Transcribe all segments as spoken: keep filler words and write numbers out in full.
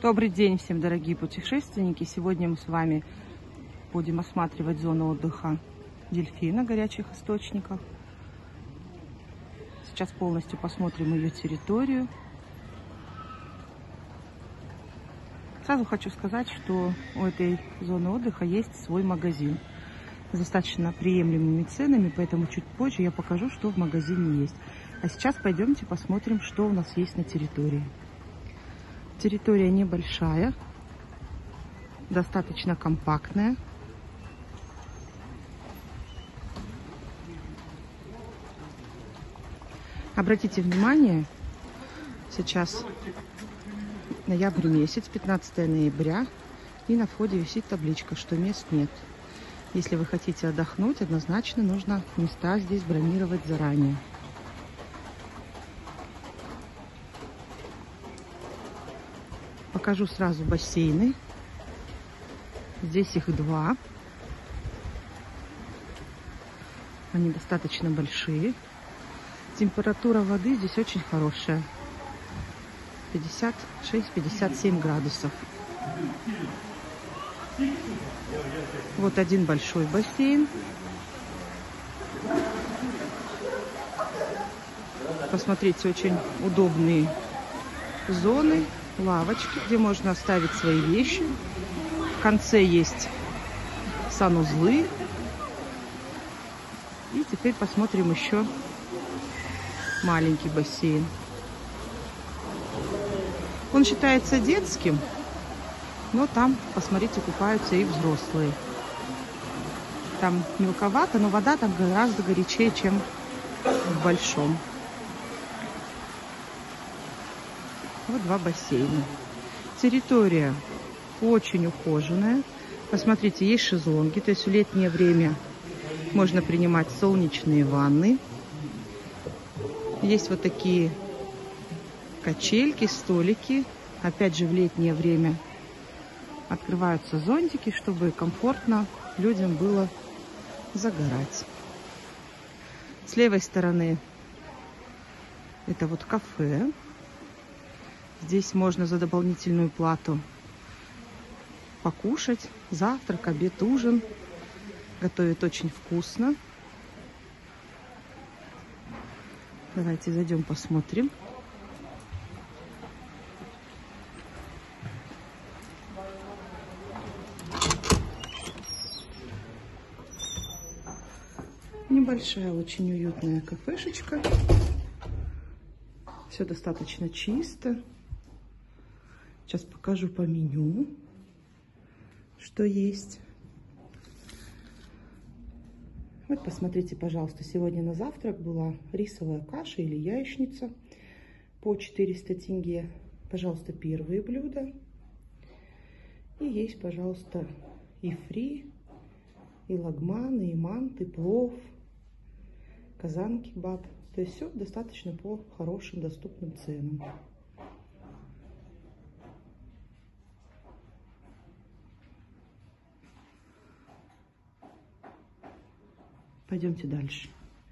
Добрый день всем, дорогие путешественники! Сегодня мы с вами будем осматривать зону отдыха дельфина горячих источников. Сейчас полностью посмотрим ее территорию. Сразу хочу сказать, что у этой зоны отдыха есть свой магазин с достаточно приемлемыми ценами, поэтому чуть позже я покажу, что в магазине есть. А сейчас пойдемте посмотрим, что у нас есть на территории. Территория небольшая, достаточно компактная. Обратите внимание, сейчас ноябрь месяц, пятнадцатое ноября, и на входе висит табличка, что мест нет. Если вы хотите отдохнуть, однозначно нужно места здесь бронировать заранее. Покажу сразу бассейны. Здесь их два. Они достаточно большие. Температура воды здесь очень хорошая. пятьдесят шесть — пятьдесят семь градусов. Вот один большой бассейн. Посмотрите, очень удобные зоны. Лавочки, где можно оставить свои вещи. В конце есть санузлы. И теперь посмотрим еще маленький бассейн. Он считается детским, но там, посмотрите, купаются и взрослые. Там мелковато, но вода там гораздо горячее, чем в большом. Вот два бассейна. Территория очень ухоженная. Посмотрите, есть шезлонги, то есть в летнее время можно принимать солнечные ванны. Есть вот такие качельки, столики. Опять же, в летнее время открываются зонтики, чтобы комфортно людям было загорать. С левой стороны это вот кафе. Здесь можно за дополнительную плату покушать. Завтрак, обед, ужин. Готовят очень вкусно. Давайте зайдем посмотрим. Небольшая, очень уютная кафешечка. Все достаточно чисто. Сейчас покажу по меню, что есть. Вот посмотрите, пожалуйста, сегодня на завтрак была рисовая каша или яичница по четыреста тенге. Пожалуйста, первые блюда. И есть, пожалуйста, и фри, и лагман, и манты, плов, казан-кебаб. То есть все достаточно по хорошим доступным ценам. Пойдемте дальше.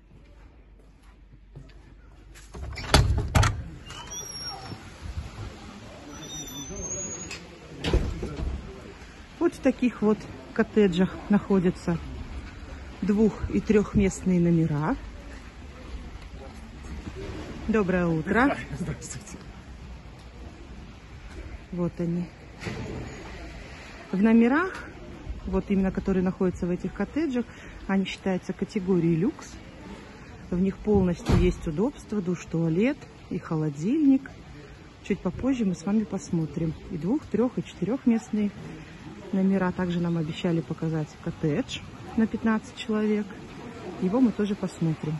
Вот в таких вот коттеджах находятся двух- и трехместные номера. Доброе утро. Здравствуйте. Вот они. В номерах, вот именно которые находятся в этих коттеджах, они считаются категорией люкс. В них полностью есть удобство, душ, туалет и холодильник. Чуть попозже мы с вами посмотрим. И двух-, трех-, и четырехместные номера. Также нам обещали показать коттедж на пятнадцать человек. Его мы тоже посмотрим.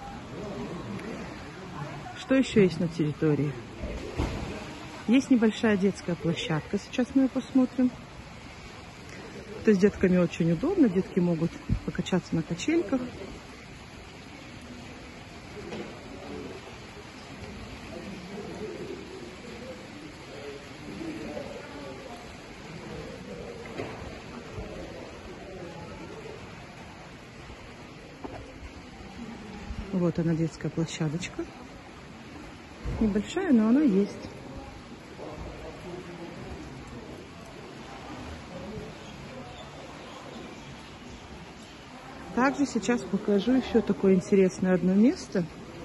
Что еще есть на территории? Есть небольшая детская площадка. Сейчас мы ее посмотрим. То есть детками очень удобно. Детки могут покачаться на качельках. Вот она, детская площадочка. Небольшая, но она есть. также сейчас покажу еще такое интересное одно место.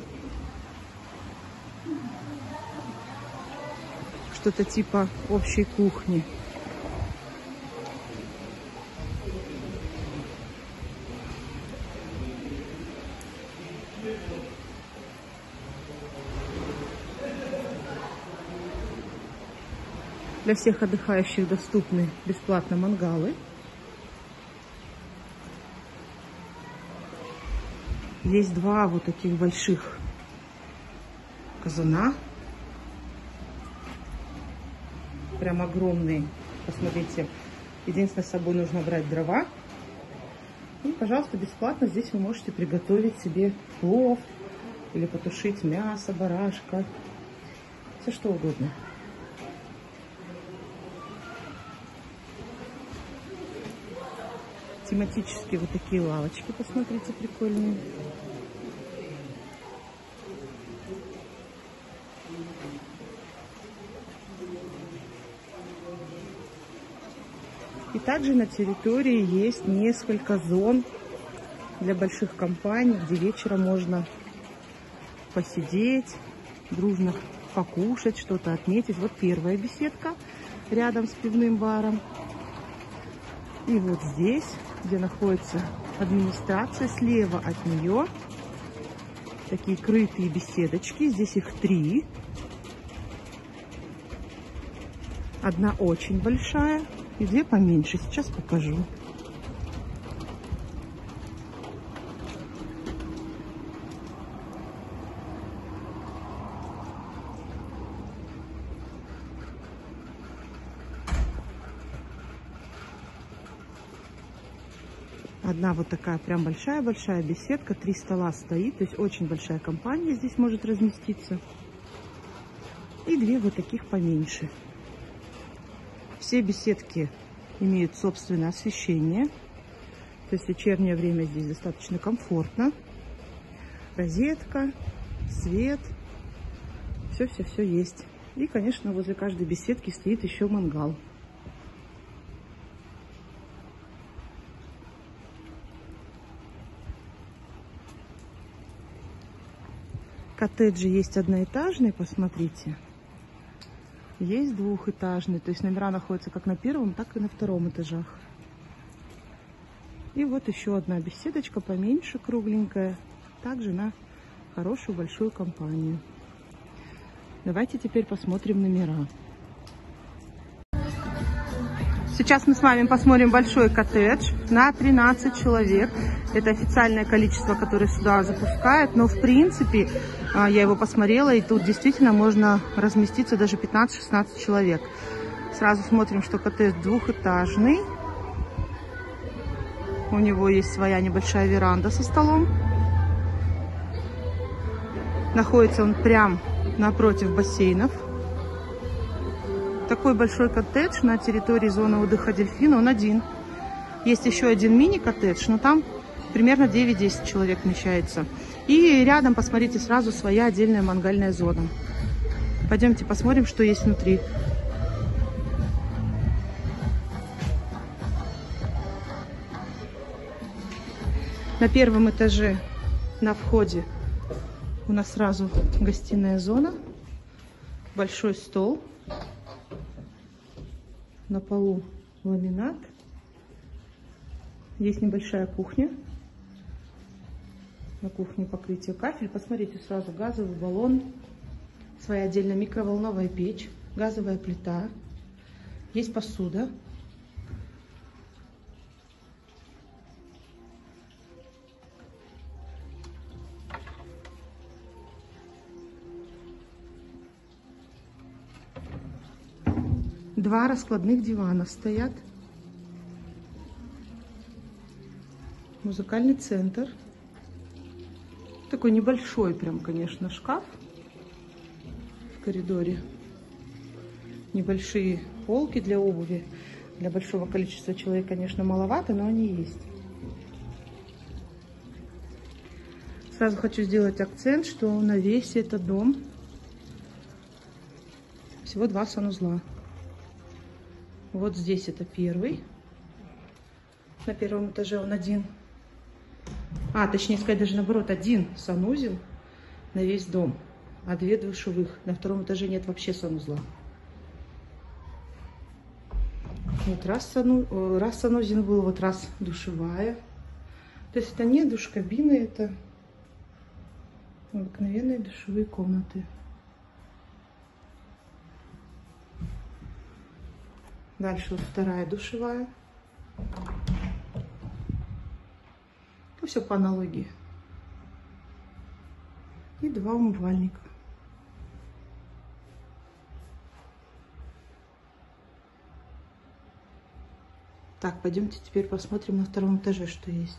Что-то типа общей кухни. Для всех отдыхающих доступны бесплатно мангалы. Есть два вот таких больших казана. Прям огромные. Посмотрите. Единственное, с собой нужно брать дрова. И, пожалуйста, бесплатно здесь вы можете приготовить себе плов или потушить мясо, барашка. Все что угодно. Тематические вот такие лавочки, посмотрите, прикольные. И также на территории есть несколько зон для больших компаний, где вечером можно посидеть, дружно покушать, что-то отметить. Вот первая беседка рядом с пивным баром. И вот здесь, где находится администрация, слева от нее такие крытые беседочки. Здесь их три. Одна очень большая и две поменьше. Сейчас покажу. Одна вот такая прям большая-большая беседка, три стола стоит, то есть очень большая компания здесь может разместиться. И две вот таких поменьше. Все беседки имеют собственное освещение, то есть в вечернее время здесь достаточно комфортно. Розетка, свет, все-все-все есть. И, конечно, возле каждой беседки стоит еще мангал. Коттеджи есть одноэтажные, посмотрите. Есть двухэтажные, то есть номера находятся как на первом, так и на втором этажах. И вот еще одна беседочка поменьше, кругленькая, также на хорошую большую компанию. Давайте теперь посмотрим номера. Сейчас мы с вами посмотрим большой коттедж на тринадцать человек. Это официальное количество, которое сюда запускают. Но в принципе, я его посмотрела, и тут действительно можно разместиться даже пятнадцать-шестнадцать человек. Сразу смотрим, что коттедж двухэтажный. У него есть своя небольшая веранда со столом. Находится он прям напротив бассейнов. Такой большой коттедж на территории зоны отдыха «Дельфин», он один. Есть еще один мини-коттедж, но там примерно девять-десять человек вмещается. И рядом, посмотрите, сразу своя отдельная мангальная зона. Пойдемте посмотрим, что есть внутри. На первом этаже на входе у нас сразу гостиная зона, большой стол. На полу ламинат. Есть небольшая кухня. На кухне покрытие кафель. Посмотрите, сразу газовый баллон. Своя отдельная микроволновая печь. Газовая плита. Есть посуда. Два раскладных дивана стоят. Музыкальный центр. Такой небольшой прям, конечно, шкаф в коридоре. Небольшие полки для обуви. Для большого количества человек, конечно, маловато, но они есть. Сразу хочу сделать акцент, что на весь этот дом всего два санузла. Вот здесь это первый. На первом этаже он один. А, точнее сказать, даже наоборот, один санузел на весь дом, а две душевых. На втором этаже нет вообще санузла. Вот раз, сану... раз санузел был, вот раз душевая. То есть это не душ-кабины, это обыкновенные душевые комнаты. Дальше вот вторая душевая. Ну, все по аналогии. И два умывальника. Так, пойдемте теперь посмотрим на втором этаже, что есть.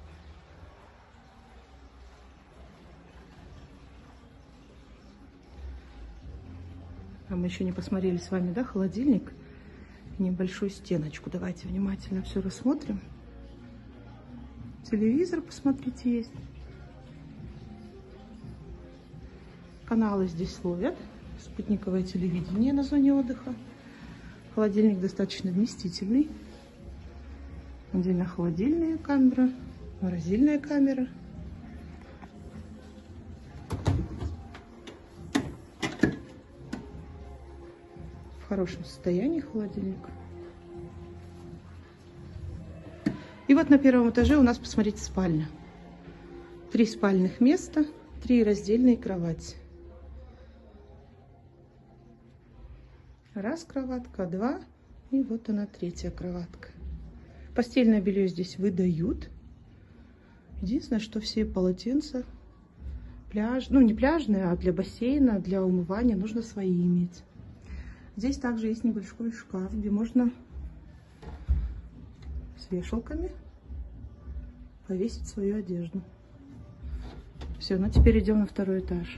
А мы еще не посмотрели с вами, да, холодильник и небольшую стеночку. Давайте внимательно все рассмотрим. Телевизор, посмотрите, есть. Каналы здесь ловят. Спутниковое телевидение на зоне отдыха. Холодильник достаточно вместительный. Отдельно холодильная камера, морозильная камера. В хорошем состоянии холодильник. И вот на первом этаже у нас, посмотрите, спальня. Три спальных места, три раздельные кровати. Раз кроватка, два, и вот она, третья кроватка. Постельное белье здесь выдают. Единственное, что все полотенца пляж, ну не пляжные, а для бассейна, для умывания нужно свои иметь. Здесь также есть небольшой шкаф, где можно с вешалками повесить свою одежду. Все, ну теперь идем на второй этаж.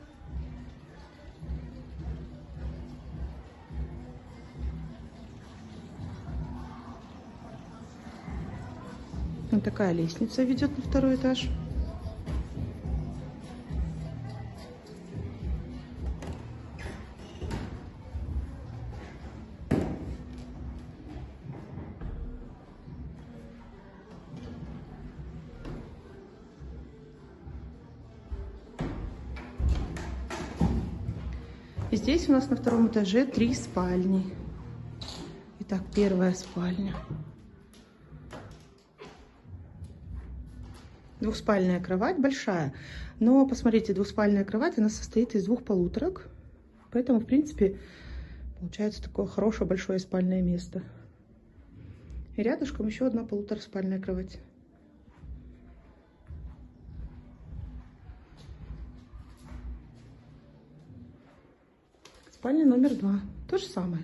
Вот такая лестница ведет на второй этаж. И здесь у нас на втором этаже три спальни. Итак, первая спальня. Двухспальная кровать большая, но посмотрите, двухспальная кровать, она состоит из двух полуторок, поэтому, в принципе, получается такое хорошее большое спальное место. И рядышком еще одна полутораспальная кровать. Спальня номер два, то же самое.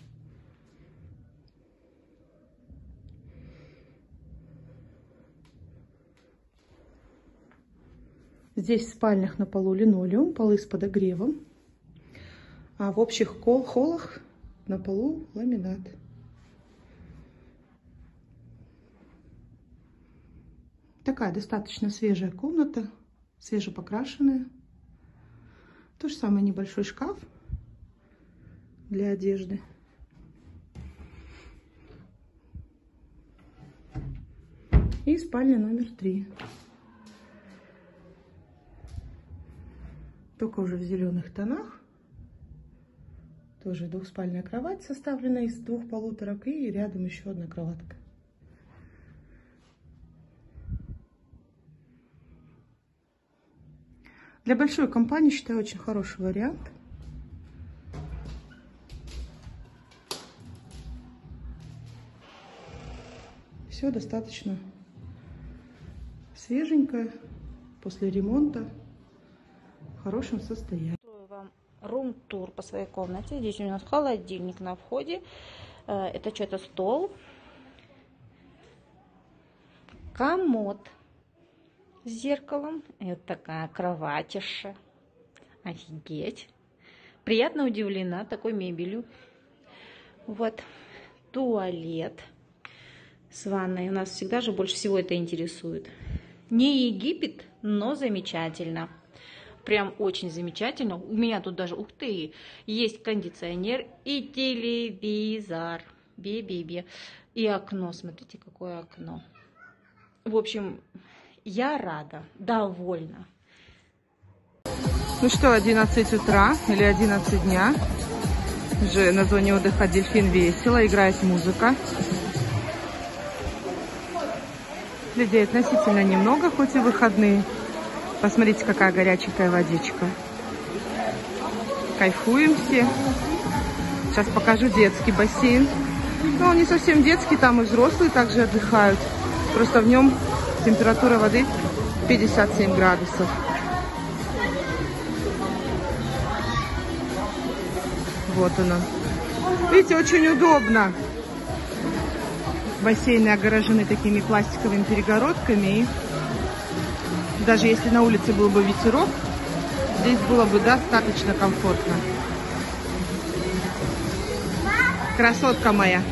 Здесь в спальнях на полу линолеум, полы с подогревом, а в общих холлах на полу ламинат. Такая достаточно свежая комната, свежепокрашенная. То же самое, небольшой шкаф для одежды. И спальня номер три. Только уже в зеленых тонах. Тоже двухспальная кровать, составленная из двух полуторок, и рядом еще одна кроватка. Для большой компании, считаю, очень хороший вариант. Все достаточно свеженькое, после ремонта, в хорошем состоянии. Вам рум-тур по своей комнате. Здесь у нас холодильник на входе. Это что-то стол. Комод с зеркалом. И вот такая кроватиша. Офигеть. Приятно удивлена такой мебелью. Вот туалет с ванной. У нас всегда же больше всего это интересует. Не Египет, но замечательно. Прям очень замечательно. У меня тут даже, ух ты, есть кондиционер и телевизор. Би-би-би. И окно. Смотрите, какое окно. В общем, Я рада, довольна. Ну что, одиннадцать утра или одиннадцать дня. Уже на зоне отдыха «Дельфин» весело, играет музыка. Людей относительно немного, хоть и выходные. Посмотрите, какая горяченькая водичка. Кайфуем все. Сейчас покажу детский бассейн. Но он не совсем детский, там и взрослые также отдыхают. Просто в нем температура воды пятьдесят семь градусов. Вот оно. Видите, очень удобно. Бассейны огорожены такими пластиковыми перегородками. И даже если на улице был бы ветерок, здесь было бы достаточно комфортно. Красотка моя.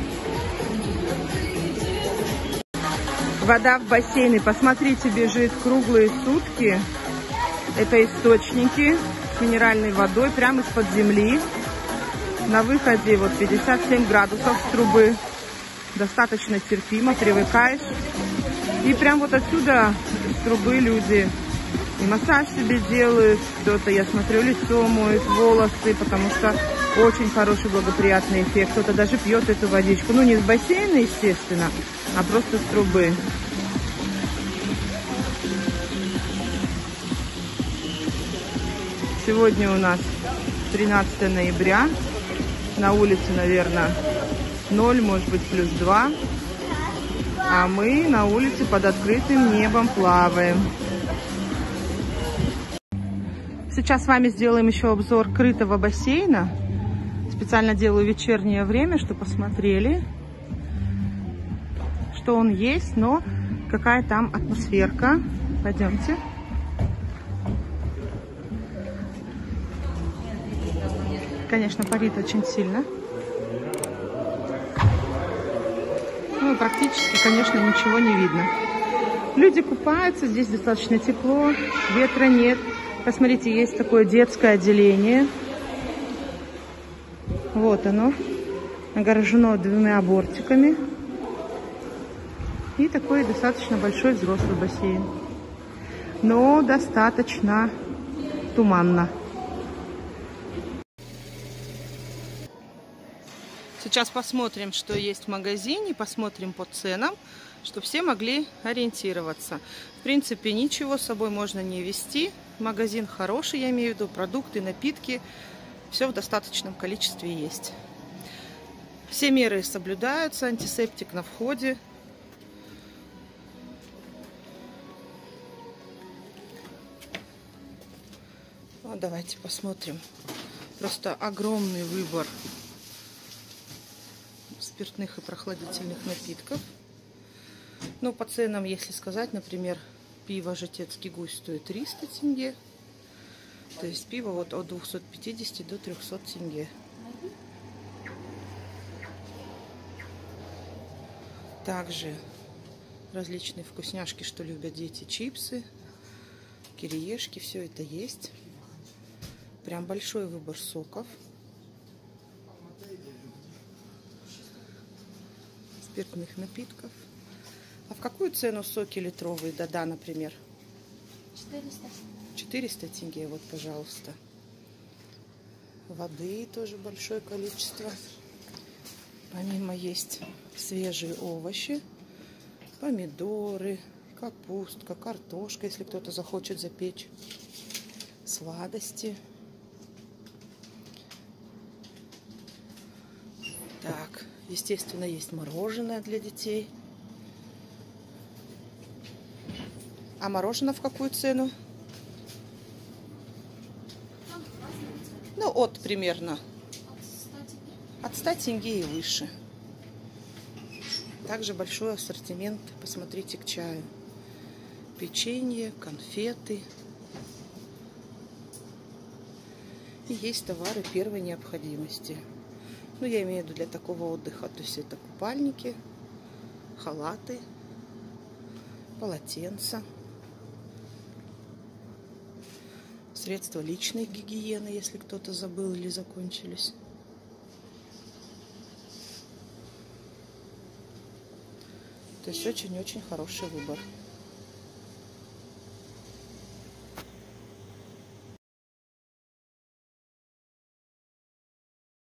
Вода в бассейне, посмотрите, бежит круглые сутки. Это источники с минеральной водой прямо из-под земли. На выходе вот пятьдесят семь градусов с трубы. Достаточно терпимо, привыкаешь. И прям вот отсюда с трубы люди и массаж себе делают. Кто-то, я смотрю, лицо моет, волосы, потому что очень хороший благоприятный эффект. Кто-то даже пьет эту водичку. Ну, не из бассейна, естественно, а просто с трубы. Сегодня у нас тринадцатое ноября. На улице, наверное, ноль, может быть, плюс два. А мы на улице под открытым небом плаваем. Сейчас с вами сделаем еще обзор крытого бассейна. Специально делаю вечернее время, чтобы посмотрели, что он есть, но какая там атмосферка. Пойдемте. Конечно, парит очень сильно. Ну, практически, конечно, ничего не видно. Люди купаются, здесь достаточно тепло, ветра нет. Посмотрите, есть такое детское отделение. Вот оно. Огорожено двумя бортиками. И такой достаточно большой взрослый бассейн. Но достаточно туманно. Сейчас посмотрим, что есть в магазине, посмотрим по ценам, чтобы все могли ориентироваться. В принципе, ничего с собой можно не везти. Магазин хороший, я имею в виду, продукты, напитки. Все в достаточном количестве есть. Все меры соблюдаются, антисептик на входе. Вот давайте посмотрим. Просто огромный выбор спиртных и прохладительных напитков. Ну, по ценам, если сказать, например, пиво «Житецкий гусь» стоит триста тенге. То есть пиво вот от двухсот пятидесяти до трёхсот тенге. Также различные вкусняшки, что любят дети, чипсы, кириешки, все это есть. Прям большой выбор соков. Спиртных напитков. А в какую цену соки литровые, да-да, например? четыреста. четыреста тенге, вот, пожалуйста. Воды тоже большое количество. Помимо есть свежие овощи, помидоры, капустка, картошка, если кто-то захочет запечь, сладости. Так, естественно, есть мороженое для детей. А мороженое в какую цену? Ну, от примерно. От ста тенге и выше. Также большой ассортимент, посмотрите, к чаю. Печенье, конфеты. И есть товары первой необходимости. Ну, я имею в виду для такого отдыха. То есть это купальники, халаты, полотенца, средства личной гигиены, если кто-то забыл или закончились. То есть очень-очень хороший выбор.